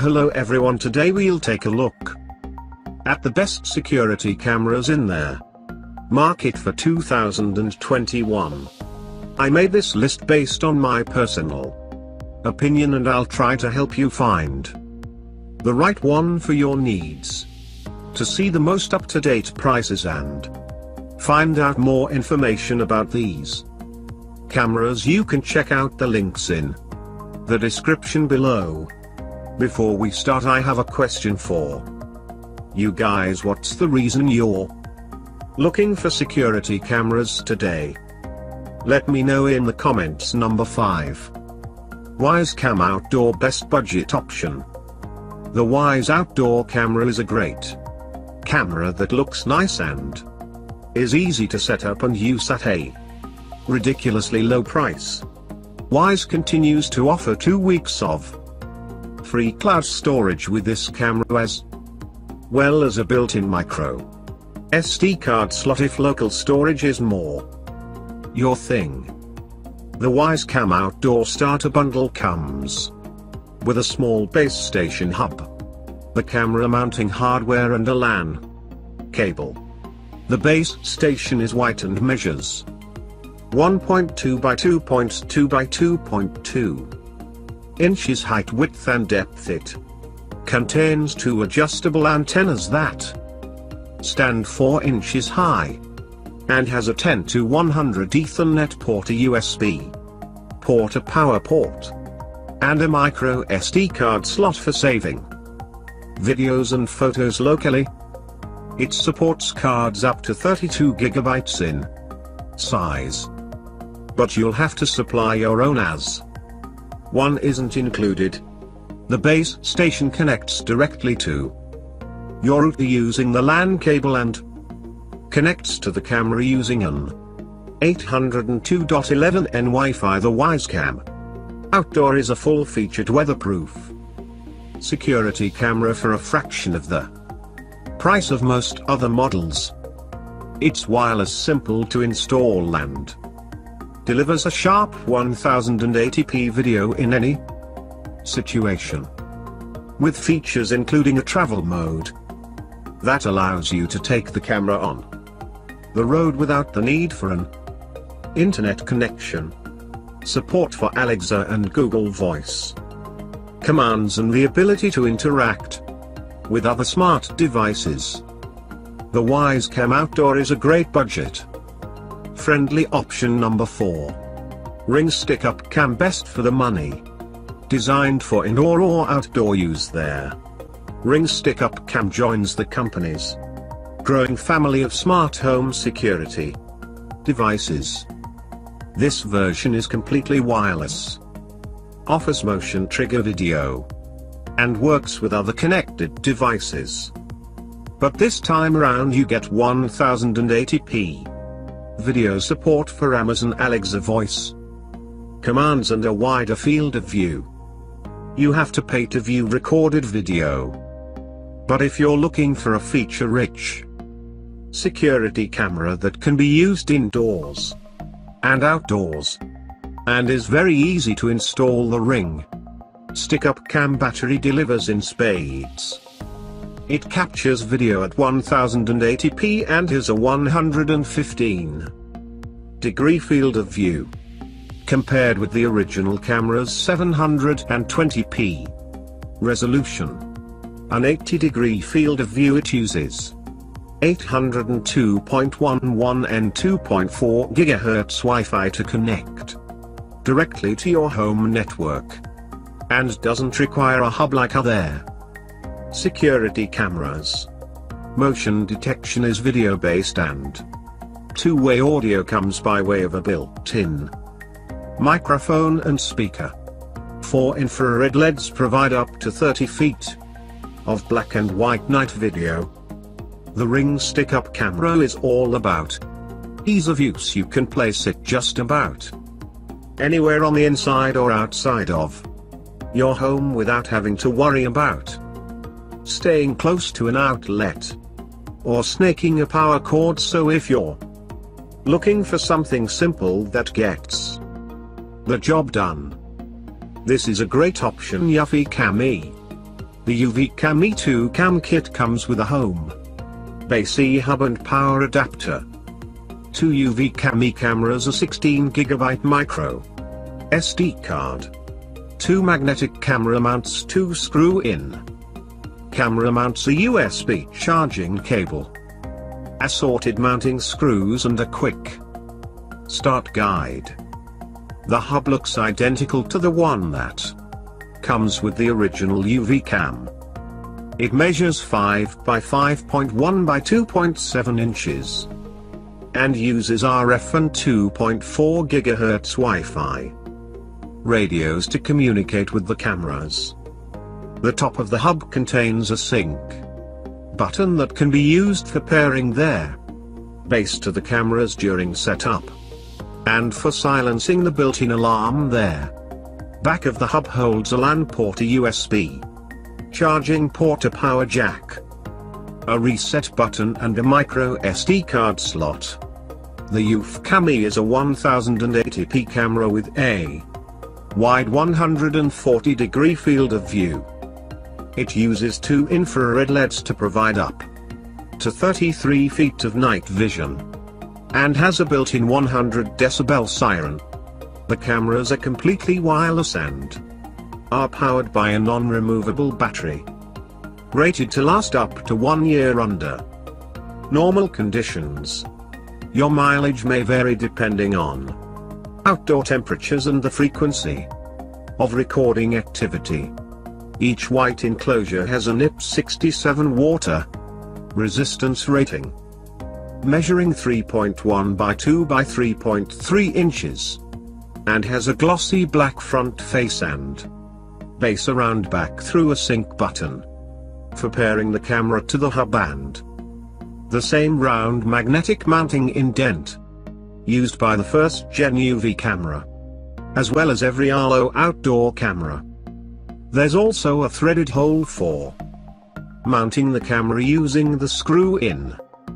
Hello everyone, today we'll take a look at the best security cameras in there market for 2021. I made this list based on my personal opinion and I'll try to help you find the right one for your needs. To see the most up-to-date prices and find out more information about these cameras, you can check out the links in the description below. Before we start, I have a question for you guys. What's the reason you're looking for security cameras today? Let me know in the comments. Number 5. Wyze Cam Outdoor, best budget option. The Wyze Outdoor camera is a great camera that looks nice and is easy to set up and use at a ridiculously low price. Wyze continues to offer 2 weeks of free cloud storage with this camera, as well as a built-in micro SD card slot if local storage is more your thing. The Wyze Cam Outdoor Starter Bundle comes with a small base station hub, the camera mounting hardware and a LAN cable. The base station is white and measures 1.2 by 2.2 by 2.2 inches height, width and depth. It contains 2 adjustable antennas that stand 4 inches high and has a 10 to 100 Ethernet port, a USB port, a power port, and a micro SD card slot for saving videos and photos locally. It supports cards up to 32 gigabytes in size, but you'll have to supply your own, as one isn't included. The base station connects directly to your router using the LAN cable and connects to the camera using an 802.11n Wi-Fi. The Wyze Cam Outdoor is a full-featured weatherproof security camera for a fraction of the price of most other models. It's wireless, simple to install and delivers a sharp 1080p video in any situation, with features including a travel mode that allows you to take the camera on the road without the need for an internet connection, support for Alexa and Google Voice commands, and the ability to interact with other smart devices. The Wyze Cam Outdoor is a great budget friendly option. Number 4. Ring Stick Up Cam, best for the money. Designed for indoor or outdoor use, their Ring Stick Up Cam joins the company's growing family of smart home security devices. This version is completely wireless, offers motion trigger video, and works with other connected devices. But this time around you get 1080p video support for Amazon Alexa voice commands and a wider field of view. You have to pay to view recorded video. But if you're looking for a feature-rich security camera that can be used indoors and outdoors and is very easy to install, the Ring Stick Up Cam battery delivers in spades. It captures video at 1080p and has a 115-degree field of view, compared with the original camera's 720p resolution. An 80-degree field of view. It uses 802.11 and 2.4 GHz Wi-Fi to connect directly to your home network, and doesn't require a hub like other security cameras. Motion detection is video-based and two-way audio comes by way of a built-in microphone and speaker. 4 infrared LEDs provide up to 30 feet of black and white night video. The Ring Stick Up camera is all about ease of use. You can place it just about anywhere on the inside or outside of your home without having to worry about staying close to an outlet or snaking a power cord. So if you're looking for something simple that gets the job done, this is a great option. Yuffie Cam E The UV-Cam E2 Cam kit comes with a home base E-hub and power adapter. 2 UV-Cam E cameras, a 16GB micro SD card. 2 magnetic camera mounts, 2 screw-in camera mounts, a USB charging cable, assorted mounting screws and a quick start guide. The hub looks identical to the one that comes with the original UV-Cam. It measures 5 by 5.1 by 2.7 inches and uses RF and 2.4 GHz Wi-Fi radios to communicate with the cameras. The top of the hub contains a sync button that can be used for pairing their base to the cameras during setup, and for silencing the built-in alarm there. Back of the hub holds a LAN port, a USB charging port, a power jack, a reset button and a micro SD card slot. The UV-Cam E is a 1080p camera with a wide 140-degree field of view. It uses 2 infrared LEDs to provide up to 33 feet of night vision, and has a built-in 100 decibel siren. The cameras are completely wireless and are powered by a non-removable battery, rated to last up to 1 year under normal conditions. Your mileage may vary depending on outdoor temperatures and the frequency of recording activity. Each white enclosure has an IP67 water resistance rating, measuring 3.1 by 2 by 3.3 inches, and has a glossy black front face and base around back through a sync button for pairing the camera to the hub, and the same round magnetic mounting indent used by the first gen UV camera, as well as every Arlo outdoor camera. There's also a threaded hole for mounting the camera using the screw-in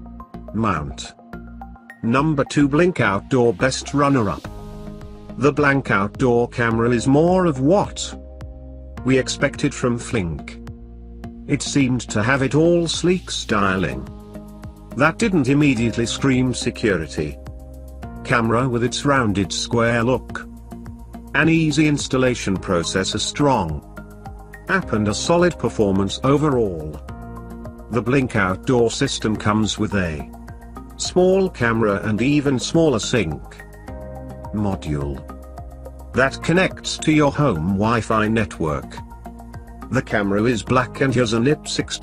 mount. Number 2, Blink Outdoor Best Runner-Up. The Blink Outdoor camera is more of what we expected from Flink. It seemed to have it all sleek styling that didn't immediately scream security. Camera with its rounded square look, an easy installation process, a strong app and a solid performance overall. The Blink Outdoor system comes with a small camera and even smaller sync module that connects to your home Wi-Fi network. The camera is black and has an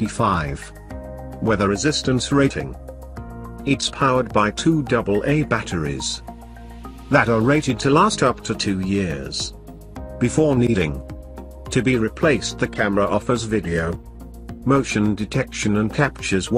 IP65 weather resistance rating. It's powered by 2 AA batteries that are rated to last up to 2 years before needing to be replaced. The camera offers video motion detection and captures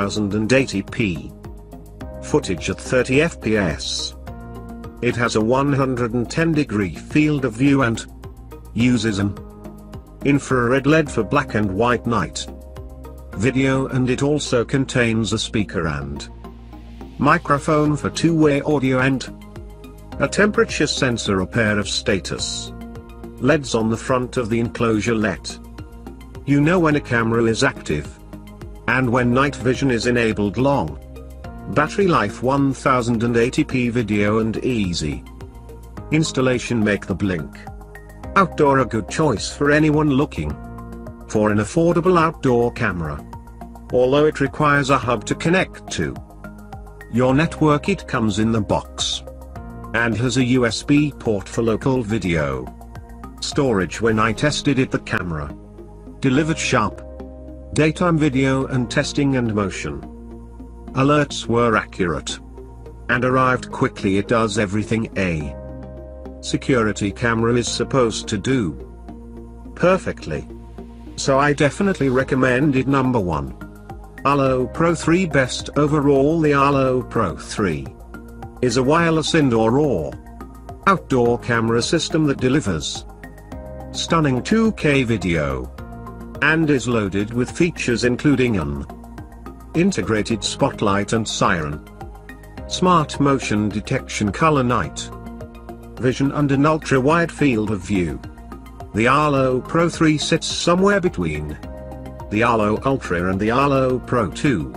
1080p footage at 30 fps. It has a 110-degree field of view and uses an infrared LED for black and white night video, and it also contains a speaker and microphone for two-way audio and a temperature sensor. A pair of status LEDs on the front of the enclosure let you know when a camera is active and when night vision is enabled. Long battery life, 1080p video and easy installation make the Blink Outdoor a good choice for anyone looking for an affordable outdoor camera. Although it requires a hub to connect to your network, it comes in the box and has a USB port for local video storage. When I tested it, the camera delivered sharp daytime video, and testing and motion alerts were accurate and arrived quickly. It does everything a security camera is supposed to do perfectly, so I definitely recommend it. Number 1. Arlo Pro 3 Best Overall. The Arlo Pro 3 is a wireless indoor or outdoor camera system that delivers stunning 2K video and is loaded with features including an integrated spotlight and siren, smart motion detection, color night vision and an ultra-wide field of view. The Arlo Pro 3 sits somewhere between the Arlo Ultra and the Arlo Pro 2.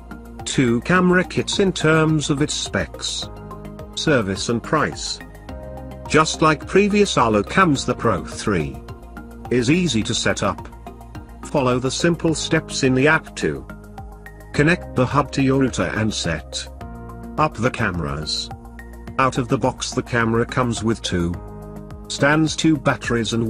Two camera kits in terms of its specs, service and price. Just like previous Arlo cams, the Pro 3 is easy to set up. Follow the simple steps in the app to connect the hub to your router and set up the cameras. Out of the box, the camera comes with 2 stands, 2 batteries and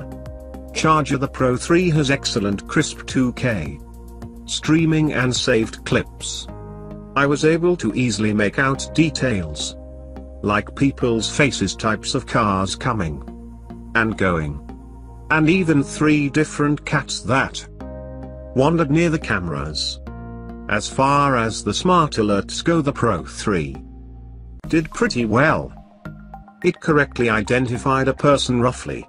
1 charger. The Pro 3 has excellent crisp 2K streaming and saved clips. I was able to easily make out details like people's faces, types of cars coming and going, and even 3 different cats that wandered near the cameras. As far as the smart alerts go, the Pro 3 did pretty well. It correctly identified a person roughly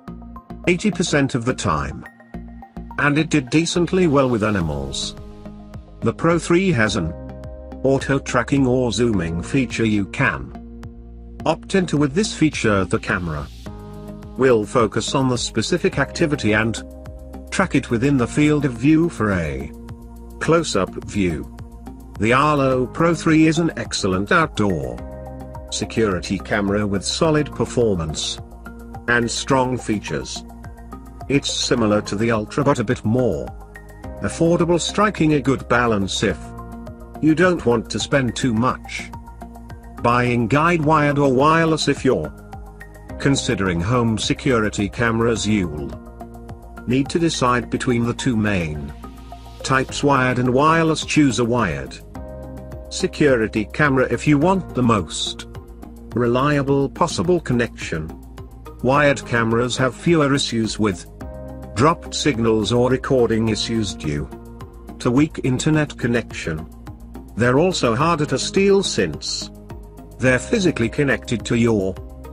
80% of the time, and it did decently well with animals. The Pro 3 has an auto tracking or zooming feature you can opt into. With this feature, the camera will focus on the specific activity and track it within the field of view for a close-up view. The Arlo Pro 3 is an excellent outdoor security camera with solid performance and strong features. It's similar to the Ultra but a bit more affordable, striking a good balance if you don't want to spend too much buying guide wired or wireless. If you're considering home security cameras, you'll need to decide between the 2 main types, wired and wireless. Choose a wired security camera if you want the most reliable possible connection. Wired cameras have fewer issues with dropped signals or recording issues due to weak internet connection. They're also harder to steal since they're physically connected to your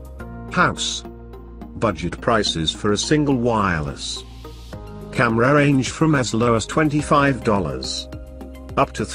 house. Budget prices for a single wireless camera range from as low as $25 up to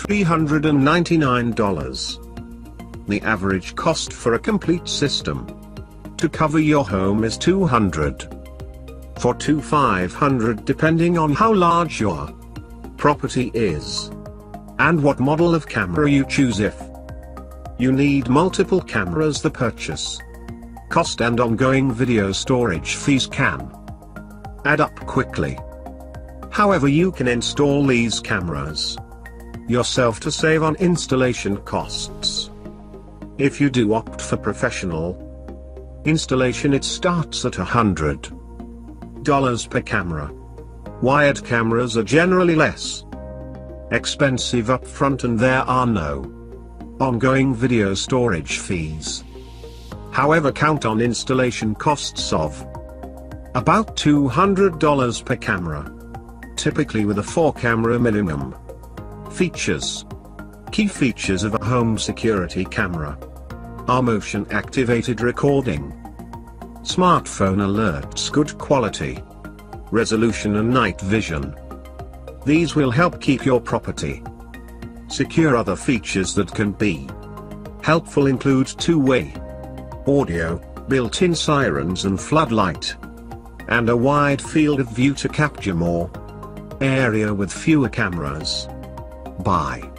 $399. The average cost for a complete system to cover your home is $200 to $500, depending on how large your property is and what model of camera you choose. If you need multiple cameras, the purchase cost and ongoing video storage fees can add up quickly. However, you can install these cameras yourself to save on installation costs. If you do opt for professional installation, it starts at $100 per camera. Wired cameras are generally less expensive upfront and there are no ongoing video storage fees. However, count on installation costs of about $200 per camera, typically with a 4-camera minimum. Features. Key features of a home security camera are motion activated recording, smartphone alerts, good quality resolution and night vision. These will help keep your property secure. Other features that can be helpful include 2-way audio, built-in sirens and floodlight, and a wide field of view to capture more area with fewer cameras. Bye.